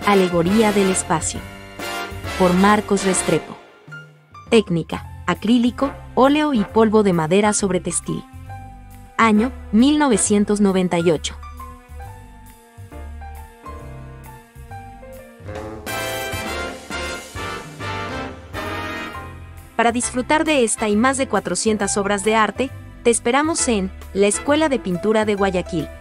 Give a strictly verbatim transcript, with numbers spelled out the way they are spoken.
Alegoría del espacio. Por Marcos Restrepo. Técnica: acrílico, óleo y polvo de madera sobre textil. Año: mil novecientos noventa y ocho. Para disfrutar de esta y más de cuatrocientas obras de arte, te esperamos en la Escuela de Pintura de Guayaquil.